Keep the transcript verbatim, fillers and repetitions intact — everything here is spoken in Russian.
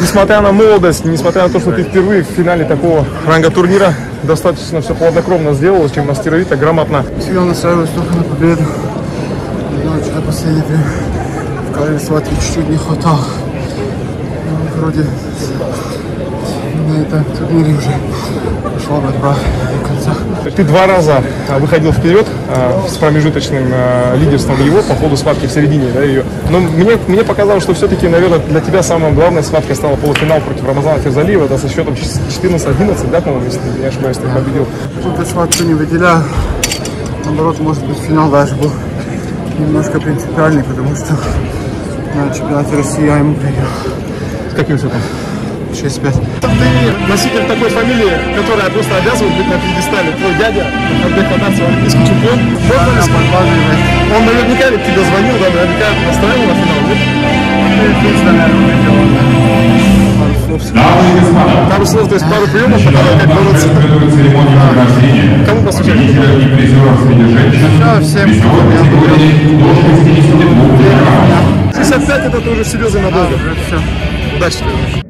несмотря на молодость, несмотря на то, что ты впервые в финале такого ранга турнира, достаточно все хладнокровно сделал, чем мастеровито, грамотно. Всегда настраиваюсь только на победу. Но что-то последнее время в каждой схватке чуть-чуть не хватало. Ну, вроде на этом турнире уже пошла борьба до конца. Ты два раза выходил вперед с промежуточным лидерством его по ходу схватки в середине, да, ее. Но мне, мне показалось, что все-таки, наверное, для тебя самая главная схватка стала полуфинал против Рамазана Ферзалиева. Это со счетом четырнадцать одиннадцать, да, по-моему, если не ошибаюсь, ты победил. Тут я схватку не выделяю. Наоборот, может быть, финал даже был немножко принципиальный, потому что на чемпионате России я ему проиграл. С каким счетом? шесть пять. Ты носитель такой фамилии, которая просто обязывает быть на пьедестале. Твой дядя, Ханбек Хатарцев, олимпийский чемпион. Он наверняка ведь тебе звонил, да, наверняка настраивал на финал, нет? Пару слов, то есть пару приемов, которые как бороться. Кому посвящать? Всем. шестьдесят пять это ты уже серьезно надолго. Все. Удачи тебе.